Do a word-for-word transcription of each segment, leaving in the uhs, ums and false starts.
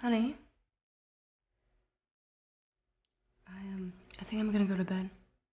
Honey, I um, I think I'm gonna go to bed.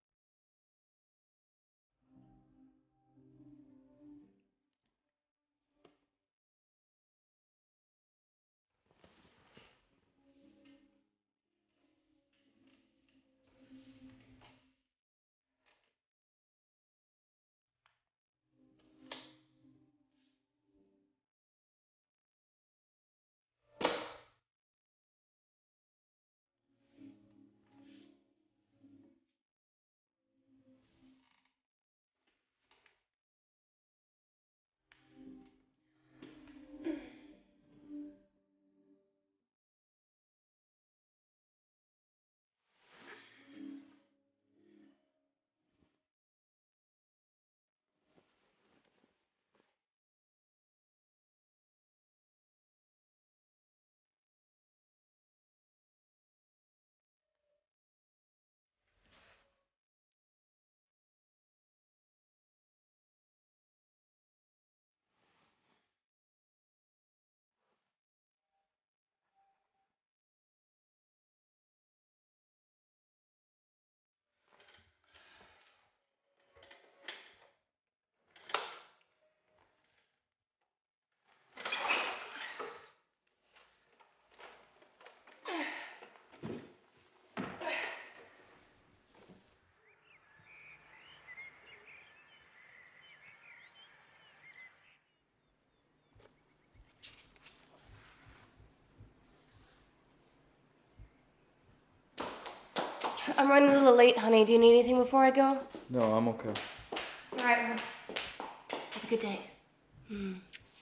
I'm running a little late, honey. Do you need anything before I go? No, I'm okay. All right, well, have a good day. Mm.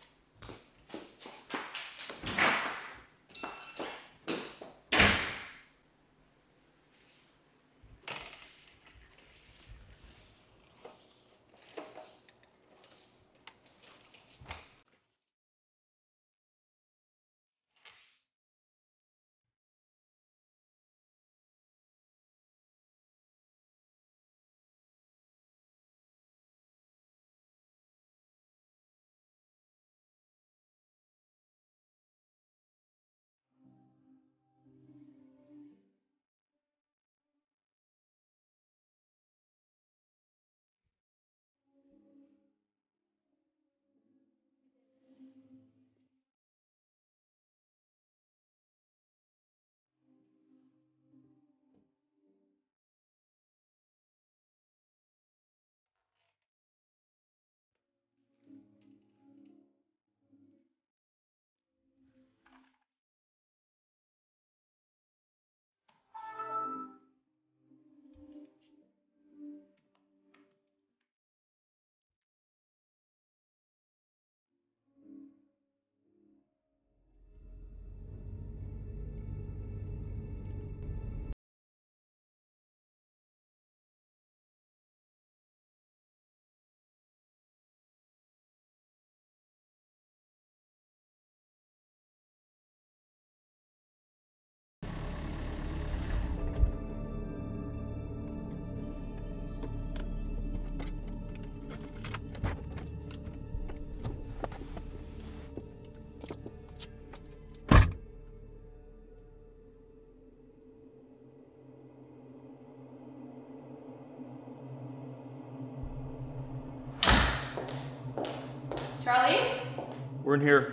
Charlie? We're in here.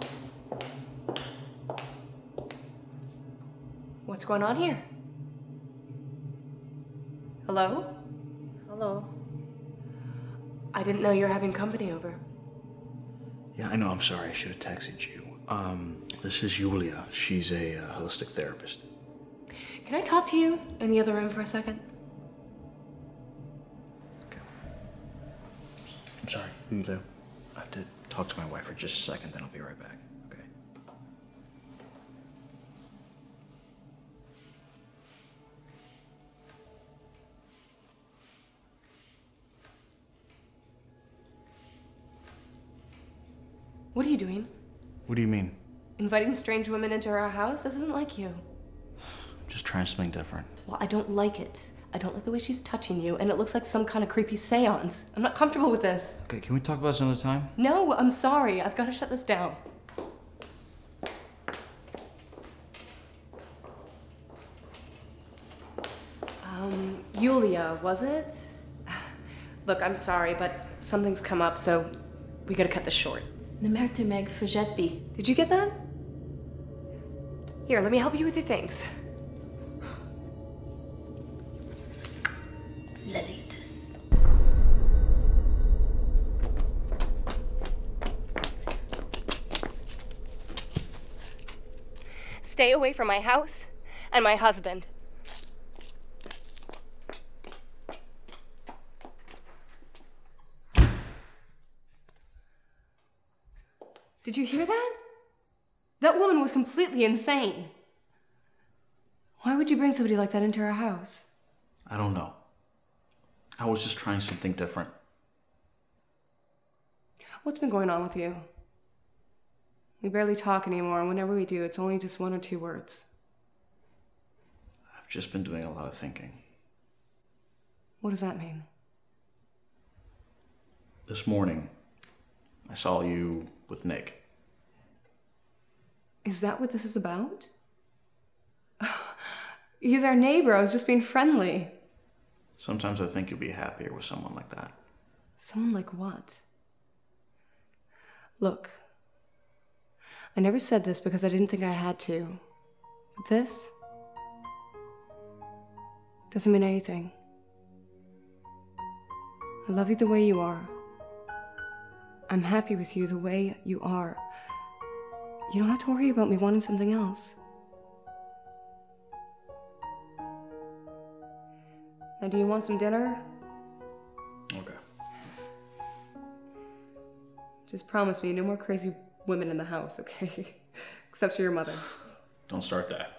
What's going on here? Hello? Hello. I didn't know you were having company over. Yeah, I know. I'm sorry. I should have texted you. Um, this is Julia. She's a uh, holistic therapist. Can I talk to you in the other room for a second? Okay. I'm sorry. Who you there? I have to talk to my wife for just a second, then I'll be right back. Okay. What are you doing? What do you mean? Inviting strange women into our house? This isn't like you. I'm just trying something different. Well, I don't like it. I don't like the way she's touching you, and it looks like some kind of creepy seance. I'm not comfortable with this. Okay, can we talk about this another time? No, I'm sorry. I've got to shut this down. Yulia, was it? Look, I'm sorry, but something's come up, so we gotta cut this short. Ne merkte meg forzetbi. Did you get that? Here, let me help you with your things. Lelitus. Stay away from my house and my husband. Did you hear that? That woman was completely insane. Why would you bring somebody like that into our house? I don't know. I was just trying something different. What's been going on with you? We barely talk anymore, and whenever we do, it's only just one or two words. I've just been doing a lot of thinking. What does that mean? This morning, I saw you with Nick. Is that what this is about? He's our neighbor. I was just being friendly. Sometimes I think you'll be happier with someone like that. Someone like what? Look, I never said this because I didn't think I had to. But this doesn't mean anything. I love you the way you are. I'm happy with you the way you are. You don't have to worry about me wanting something else. Now, do you want some dinner? Okay. Just promise me no more crazy women in the house, okay? Except for your mother. Don't start that.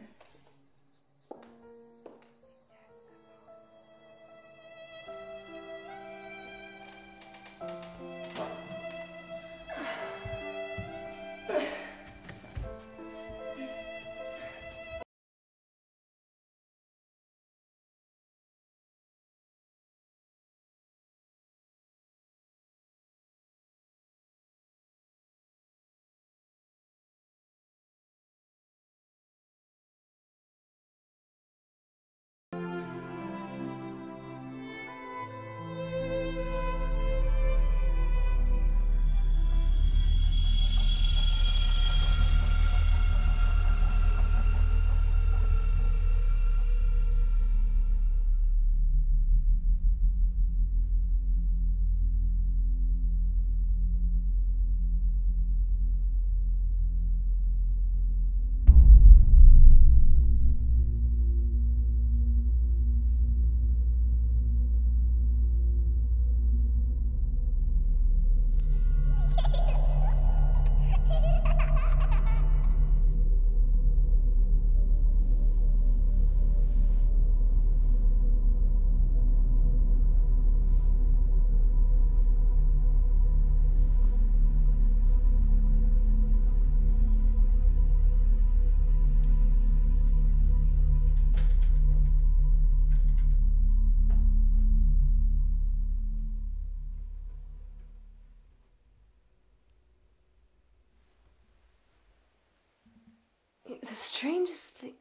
The strangest thing.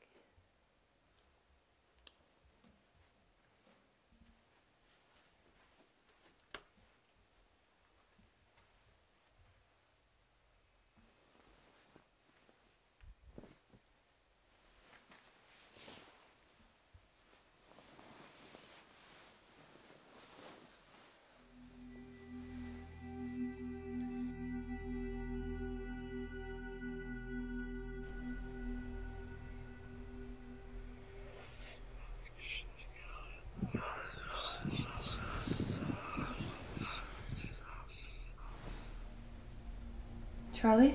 Charlie?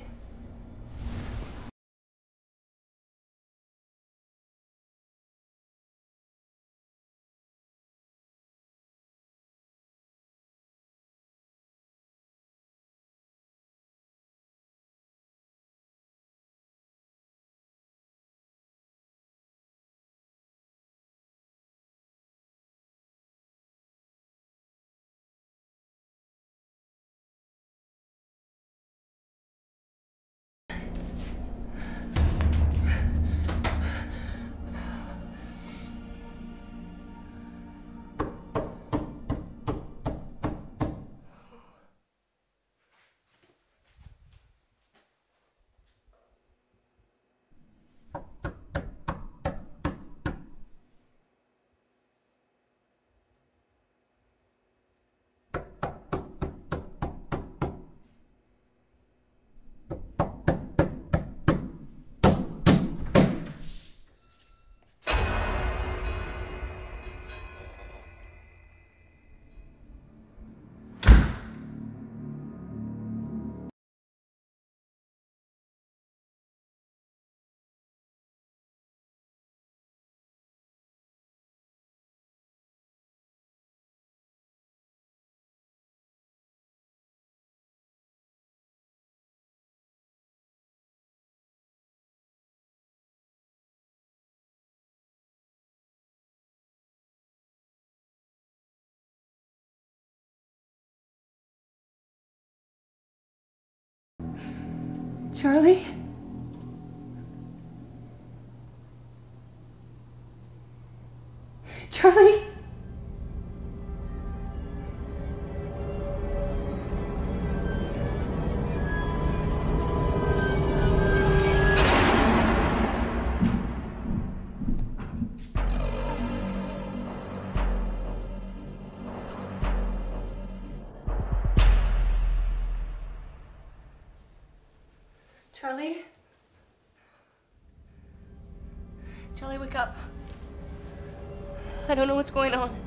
Charlie? Charlie? Charlie? Charlie, wake up. I don't know what's going on.